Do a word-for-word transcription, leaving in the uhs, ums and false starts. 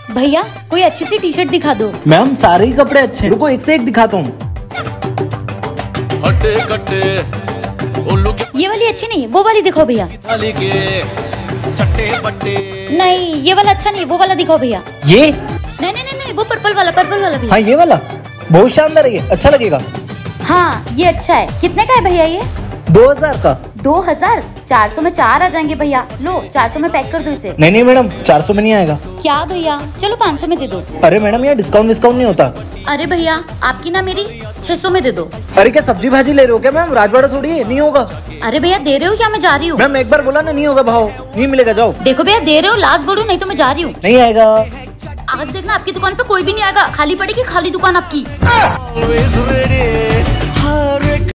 भैया कोई अच्छी सी टी शर्ट दिखा दो। मैम सारे ही कपड़े अच्छे हैं, रुको एक से एक दिखाता हूँ। ये वाली अच्छी नहीं है, वो वाली दिखाओ भैया। नहीं ये वाला अच्छा नहीं है, वो वाला दिखाओ भैया। ये नहीं नहीं नहीं नहीं वो पर्पल वाला, पर्पल वाला भैया। हाँ ये वाला बहुत शानदार है, ये अच्छा लगेगा। हाँ ये अच्छा है। कितने का है भैया ये? दो हजार का। दो हजार चार सौ में चार आ जाएंगे भैया। लो चार सौ में पैक कर दो इसे। नहीं नहीं मैडम चार सौ में नहीं आएगा। क्या भैया, चलो पाँच सौ में दे दो। अरे मैडम यहाँ डिस्काउंट डिस्काउंट नहीं होता। अरे भैया आपकी ना मेरी छह सौ में दे दो। अरे क्या सब्जी भाजी ले रहे हो क्या मैम? राजवाड़ा थोड़ी है, नहीं होगा। अरे भैया दे रहे हो क्या? मैं जा रही हूँ। मैम एक बार बोला ना नहीं होगा भाव, नहीं मिलेगा, जाओ। देखो भैया दे रहे हो, लास्ट बोलो नहीं तो मैं जा रही हूँ। नहीं आएगा। आज देखना आपकी दुकान पे कोई भी नहीं आएगा, खाली पड़ेगी खाली दुकान आपकी।